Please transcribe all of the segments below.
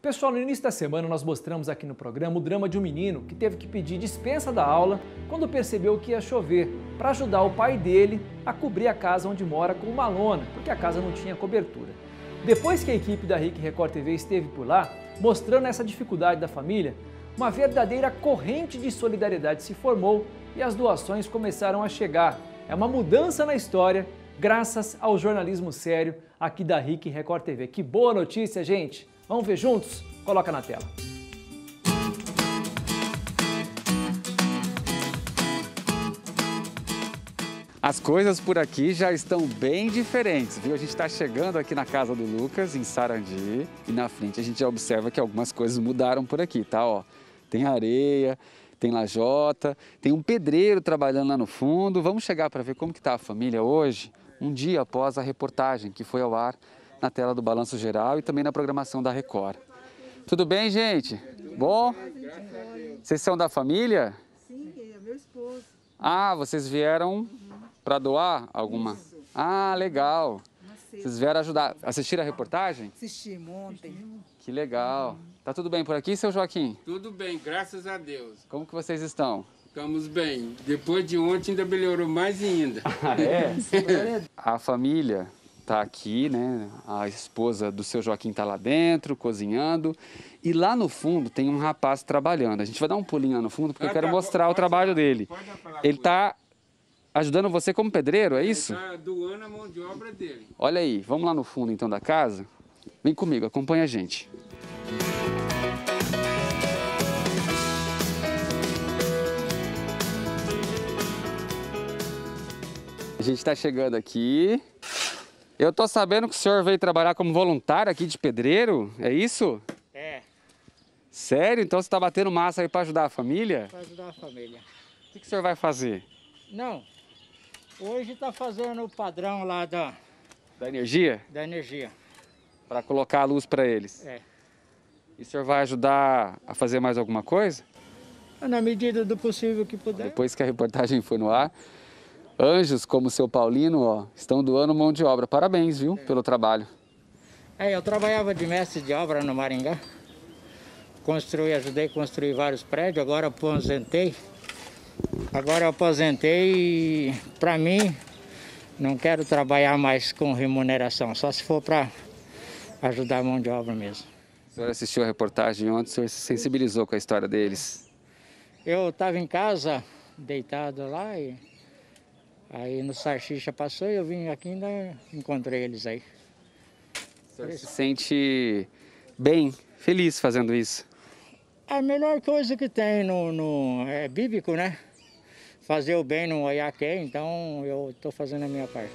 Pessoal, no início da semana nós mostramos aqui no programa o drama de um menino que teve que pedir dispensa da aula quando percebeu que ia chover, para ajudar o pai dele a cobrir a casa onde mora com uma lona, porque a casa não tinha cobertura. Depois que a equipe da RIC Record TV esteve por lá, mostrando essa dificuldade da família, uma verdadeira corrente de solidariedade se formou e as doações começaram a chegar. É uma mudança na história, graças ao jornalismo sério aqui da RIC Record TV. Que boa notícia, gente! Vamos ver juntos? Coloca na tela. As coisas por aqui já estão bem diferentes, viu? A gente está chegando aqui na casa do Lucas, em Sarandi, e na frente a gente já observa que algumas coisas mudaram por aqui, tá? Ó, tem areia, tem lajota, tem um pedreiro trabalhando lá no fundo. Vamos chegar para ver como que tá a família hoje, um dia após a reportagem que foi ao ar na tela do Balanço Geral e também na programação da Record. Tudo bem, gente? Bom? Vocês são da família? Sim, é meu esposo. Ah, vocês vieram para doar alguma? Isso. Ah, legal. Nasceu. Vocês vieram ajudar. Assistiram a reportagem? Assistimos ontem. Que legal. Tá tudo bem por aqui, seu Joaquim? Tudo bem, graças a Deus. Como que vocês estão? Estamos bem. Depois de ontem ainda melhorou mais ainda. Ah, é? A família tá aqui, né? A esposa do seu Joaquim tá lá dentro, cozinhando. E lá no fundo tem um rapaz trabalhando. A gente vai dar um pulinho lá no fundo porque eu quero mostrar o trabalho dele. Ele tá ajudando você como pedreiro, é isso? Está doando a mão de obra dele. Olha aí, vamos lá no fundo então da casa? Vem comigo, acompanha a gente. A gente está chegando aqui. Eu tô sabendo que o senhor veio trabalhar como voluntário aqui de pedreiro, é isso? É, Sério? Então você está batendo massa aí para ajudar a família? para ajudar a família. O que o senhor vai fazer? Não, hoje está fazendo o padrão lá da Da energia. para colocar a luz para eles. É. E o senhor vai ajudar a fazer mais alguma coisa? Na medida do possível que puder. Depois que a reportagem foi no ar, anjos como o seu Paulino, ó, estão doando mão de obra. Parabéns, viu, pelo trabalho. É, eu trabalhava de mestre de obra no Maringá. Ajudei a construir vários prédios, agora aposentei. Agora eu aposentei e, para mim, não quero trabalhar mais com remuneração, só se for para ajudar a mão de obra mesmo. O senhor assistiu a reportagem ontem, o senhor se sensibilizou com a história deles? Eu estava em casa, deitado lá, e aí no Sarchicha passou e eu vim aqui e ainda encontrei eles aí. O senhor se sente bem, feliz fazendo isso? A melhor coisa que tem é bíblico, né? Fazer o bem não olhar quem, então eu estou fazendo a minha parte.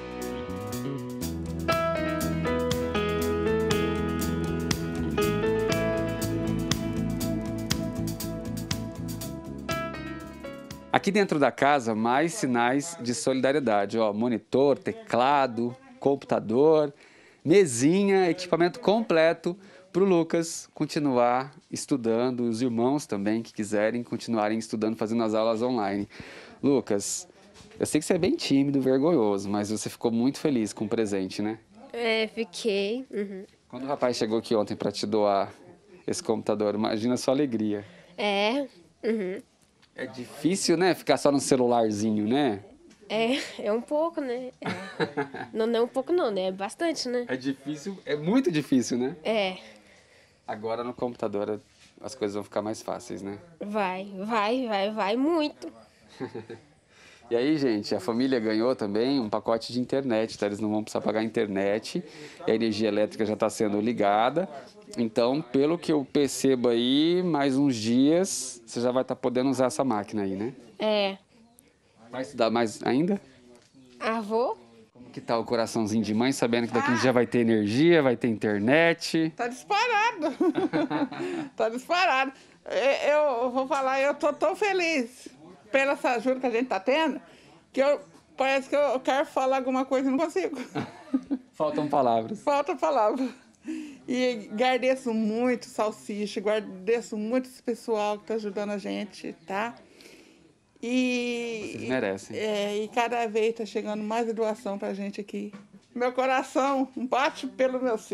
Aqui dentro da casa, mais sinais de solidariedade. Ó, monitor, teclado, computador, mesinha, equipamento completo para o Lucas continuar estudando, os irmãos também que quiserem continuarem estudando, fazendo as aulas online. Lucas, eu sei que você é bem tímido, vergonhoso, mas você ficou muito feliz com o presente, né? É, fiquei. Quando o rapaz chegou aqui ontem para te doar esse computador, imagina a sua alegria. É. É difícil, né, ficar só no celularzinho, né? É um pouco, né? Não, não é um pouco não, né? É bastante, né? É difícil, é muito difícil, né? É. Agora no computador as coisas vão ficar mais fáceis, né? Vai muito. E aí, gente, a família ganhou também um pacote de internet, tá? Eles não vão precisar pagar a internet, a energia elétrica já está sendo ligada. Então, pelo que eu percebo aí, mais uns dias você já vai estar podendo usar essa máquina aí, né? É. Vai estudar mais ainda? Avô? Como que tá o coraçãozinho de mãe, sabendo que daqui uns dias vai ter energia, vai ter internet? Tá disparado. Tá disparado. Eu vou falar, eu tô tão feliz pela essa ajuda que a gente tá tendo, que parece que eu quero falar alguma coisa e não consigo. Faltam palavras. Falta palavra. E agradeço muito Salsicha, agradeço muito esse pessoal que tá ajudando a gente, tá? Vocês merecem. E cada vez tá chegando mais doação pra gente aqui. Meu coração bate pelo meu filho.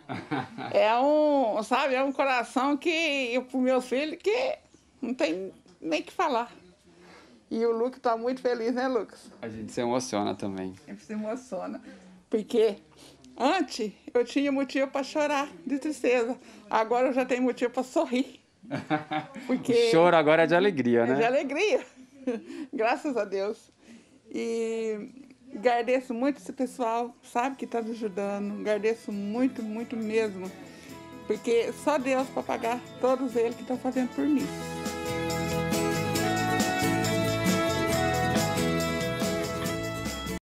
Sabe, é um coração que pro meu filho que não tem nem que falar. E o Lucas tá muito feliz, né, Lucas? A gente se emociona também. Ele se emociona. Porque antes eu tinha motivo para chorar de tristeza. Agora eu já tenho motivo para sorrir. Porque O choro agora é de alegria, né? é de alegria. Graças a Deus. E agradeço muito esse pessoal, sabe, que está me ajudando. Agradeço muito, muito mesmo. Porque só Deus para pagar todos eles que estão fazendo por mim.